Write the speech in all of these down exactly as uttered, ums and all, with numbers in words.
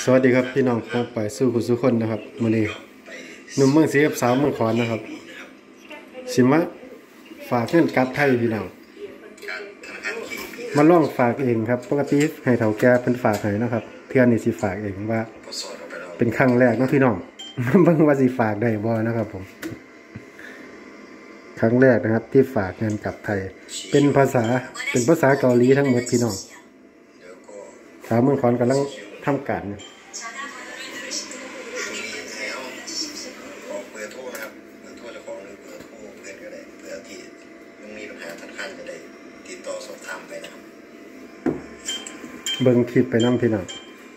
สวัสดีครับพี่น้องผมไปสู้คุณสุคนนะครับมื้อนี้หนุ่มเมืองศรีกับสาวเมืองขอนนะครับสิมาฝากเงินกลับไทยพี่น้องมาล่องฝากเองครับปกติให้เฒ่าแก่เพิ่นฝากให้นะครับเทื่อนี้สิฝากเองว่าเป็นครั้งแรกเนาะพี่น้องเบิ่งว่าสิฝากได้บ่นะครับผมครั้งแรกนะครับที่ฝากเงินกลับไทยเป็นภาษาเป็นภาษาเกาหลีทั้งหมดพี่น้องสาวเมืองขอนกำลังทำการเนี่ยเบิ่งคลิปไปน้ำพี่น้อง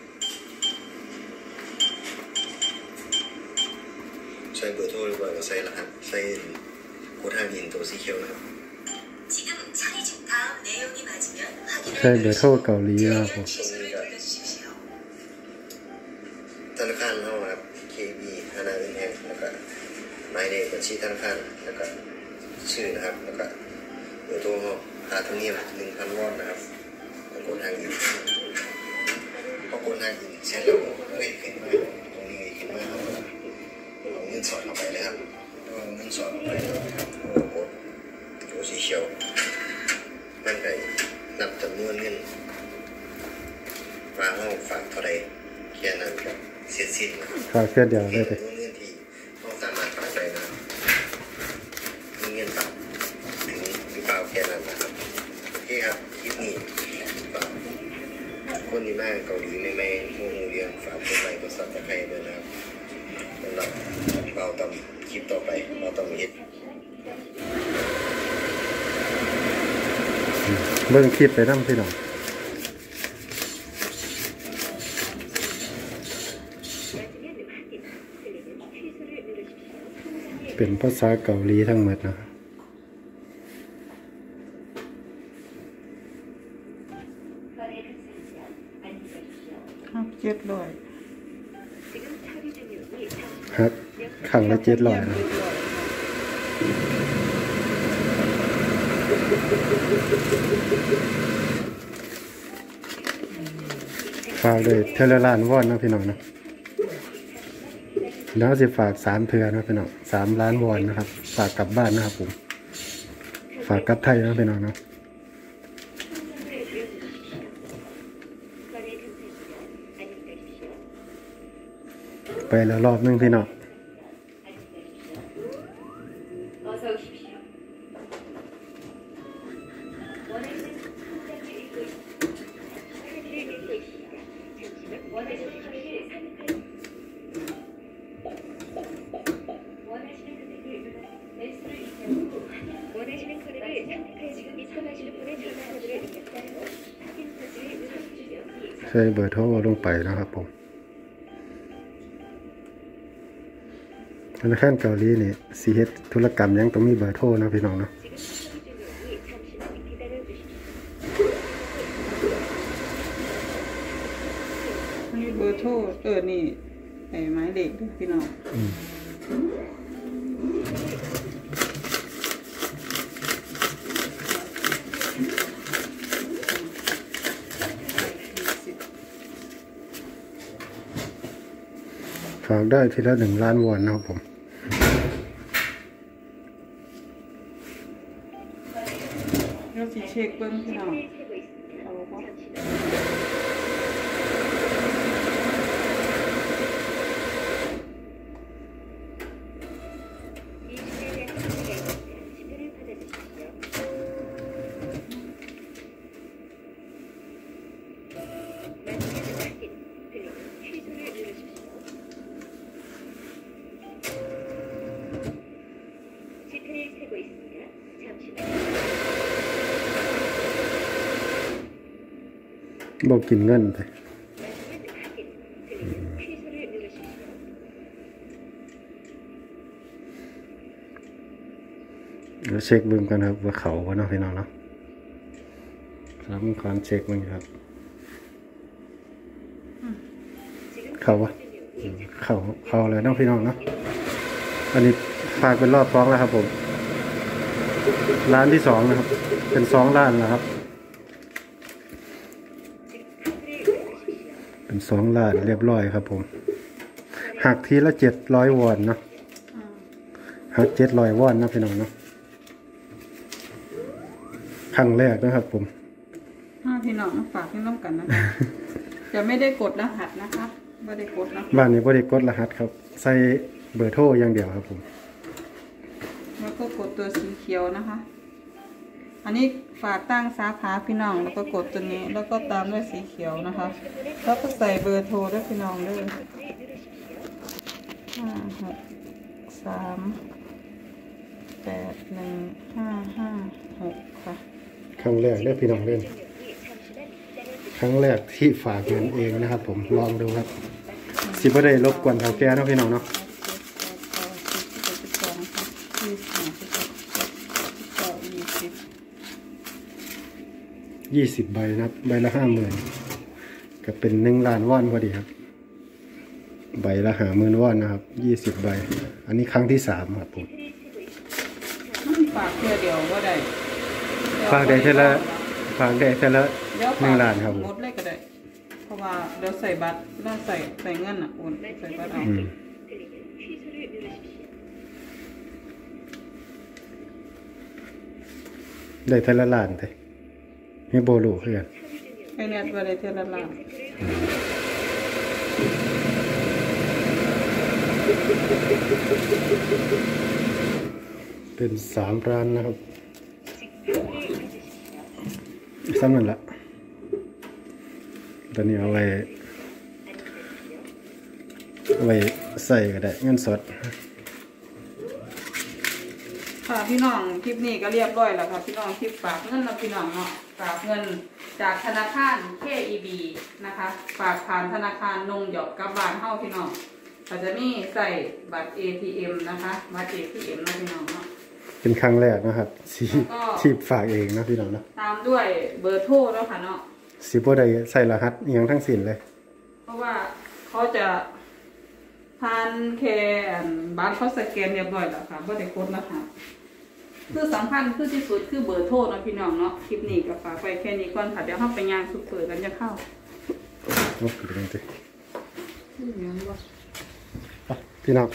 ใส่เบอร์โทรหรือว่าใส่รหัสใส่โค้ดทางอินตัวสีเขียวนะครับใช่เบอร์โทรเกาหลีนะครับผมธนาคารเราครับ เค บี ธนาคารแห่งแล้วก็หมายเลขบัญชีธนาคารแล้วก็ชื่อนะครับแล้วก็เบอร์โทรเราค่าธรรมเนียม หนึ่งพัน วอนนะครับโค้ดทางอินพอโค้ดทางอินเสร็จแล้วเฮ้ยขึ้นมาตรงนี้ขึ้นมาเอาเอาเงินสอดเข้าไปเลยครับเอาเงินสอดเข้าไปนะครับโค้ดตัวสีเขียวมันก็นับจำนวนเงินว่าเราฝากเท่าไรแค่นั้นครับเสียสิ้นฝากแค่เดียวได้เลยเงินที่เราสามารถฝากได้นะมีเงินฝากถึงหรือเปล่าแค่นั้นนะครับโอเคครับคลิปนี้ฝากคนที่มาเกาหลีไม่ไม่โมโหเรียนฝากคนไทยก็ซับตะไคร้ด้วยนะครับสำหรับเราต้องคลิปต่อไปเราต้องมีเบิ่งคลิปไปน้ำพี่น้องเป็นภาษาเกาหลีทั้งหมดนะครับเจ็ดร้อยครับขังละเจ็ดร้อยนะฝากเลยเทเลล้านวอนนะพี่น้องนะแล้วสิฝากสามเทือนะพี่น้องสามล้านวอนนะครับฝากกลับบ้านนะครับผมฝากกลับไทยนะพี่น้องนะไปแล้วรอบนึงพี่น้องใช้เบอร์โทรลงไปนะครับผมธนาคารเกาหลีนี่ซีเฮ็ดธุรกรรมยังต้องมีเบอร์โทรนะพี่น้องเนาะมีเบอร์โทรเออนี่ไอ้ไม้เด็กด้วยพี่น้องฝากได้ทีละหนึ่งล้านวอนนะครับผมเราสิเช็คเบิ้งพี่น้องเอาบ่บอกกินเงินไปเดี๋ยวเช็คเบิ่งกันครับว่าเขาว่าเนาะพี่น้องเนาะครับมีความเช็คมั้งครับเขาวะเขาเขาเลยน้องพี่น้องเนาะอันนี้ฝากเป็นรอบสองแล้วครับผมร้านที่สองนะครับเป็นสองร้านแล้วครับเป็นสองล้านเรียบร้อยครับผมหักทีละเจ็ดร้อยวอนเนาะอืมหักเจ็ดร้อยวอนนะพี่น้องเนาะครั้งแรกนะครับผมห้าพี่น้องมาฝากให้น้องกันนะคะ จะไม่ได้กดรหัสนะคะไม่ได้กดนะบ้านนี้บริกดรหัสครับ ใส่เบอร์โทรอย่างเดียวครับผมแล้วก็กดตัวสีเขียวนะคะ อันนี้ฝากตั้งสาขาพี่น้องแล้วก็กดตัวนี้ แล้วก็ตามด้วยสีเขียวนะคะ แล้วก็ใส่เบอร์โทรด้วยพี่น้องด้วยห้าหกสามแปดหนึ่งห้าห้าหกค่ะครั้งแรกได้พี่น้องเล่นครั้งแรกที่ฝากเงินเองนะครับผมลองดูครับสิบ่ได้รบกวนเฒ่าแก่เนาะพี่น้องเนาะ ยี่สิบใบนะครับใบละห้าหมื่นก็เป็นหนึ่งล้านวอนพอดีครับใบละหาหมื่นวอนนะครับยี่สิบใบอันนี้ครั้งที่สามครับผมฝากเพื่อเดียวก็ได้ฝากได้เท่าละฝากได้เท่าละเดี๋ยวหนึ่งล้านครับผมงดเลยก็ได้ เพราะว่าเดี๋ยวใส่บัตรแล้วใส่ใส่เงินอ่ะโอนใส่บัตรเอาอืมได้เท่าละล้านเต้ให้โบลูคือกันไอเน็ตว่าได้เท่าละล้านเป็นสามร้านนะครับซ้ำนั่นละตอนนี้เอาไว้เอาไว้ใส่ก็ได้เงินสดค่ะพี่น้องคลิปนี้ก็เรียบร้อยแล้วค่ะพี่น้องคลิปฝากเงินนะพี่น้องเนาะฝากเงินจากธนาคาร เค อี บี นะคะฝากผ่านธนาคารนงหยอดกับบ้านเฮาพี่น้องก็จะมีใส่บัตร เอ ที เอ็ม นะคะบัตร เอ ที เอ็ม นะพี่น้องเนาะเป็นครั้งแรกนะครับที่แล้วก็ที่ฝากเองนะพี่น้องนะตามด้วยเบอร์โทรแล้วค่ะเนาะสิบ่ได้ใส่รหัสอหยังทั้งสิ้นเลยเพราะว่าเขาจะทานแค่บัตรเขาสแกนเรียบร้อยแล้วค่ะบ่ได้กดนะคะคือสำคัญคือที่สุดคือเบอร์โทรนะพี่น้องเนาะคลิปนี้ก็ฝากไปแค่นี้ก่อนค่ะเดี๋ยวเราไปย่างซุปเปอร์กันจะเข้าโอ้ยเป็นจังซี่อืมยังบ่ไปพี่น้อง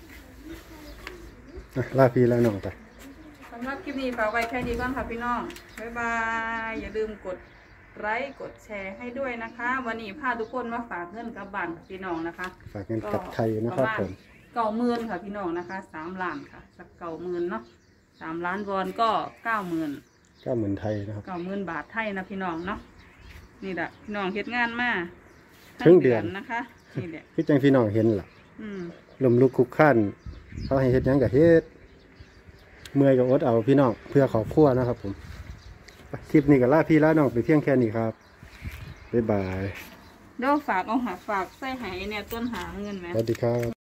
อ่ะลาพี่ลาน้องไปสำหรับคลิปนี้ฝากไว้แค่นี้ก่อนค่ะพี่น้อง บ๊ายบาย อย่าลืมกดไลค์กดแชร์ให้ด้วยนะคะ วันนี้พาทุกคนมาฝากเงินกับบ้านกับพี่น้องนะคะฝากเงินกับไทยนะครับผมเก้าหมื่นค่ะพี่น้องนะคะสามล้านค่ะ สักเก้าหมื่นเนาะสามล้านวอนก็เก้าหมื่นก็เหมือนไทยนะครับเก้าหมื่นบาทไทยนะพี่น้องเนาะ นี่แหละพี่น้องเฮ็ดงานมาครึ่งเดือนนะคะ นี่แหละพี่จังพี่น้องเห็นล่ะอืมลมลุกคุกขั้นเขาให้เฮ็ดหยังกับเฮ็ดเมื่อยกับอดเอาพี่น้องเพื่อขอบครัวนะครับผมไปคลิปนี้ก็ลาพี่ลาน้องไปเพียงแค่นี้ครับบ๊ายบายเดี๋ยวฝากเอาหาฝากใส่หายเนี่ยต้นหาเงินไหมสวัสดีครับ